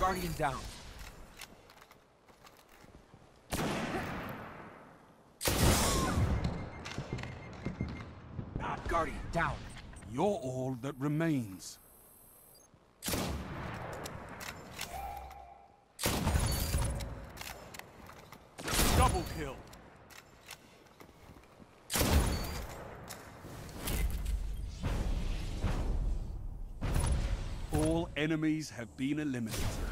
Guardian down. Guardian down. You're all that remains. Double kill. All enemies have been eliminated.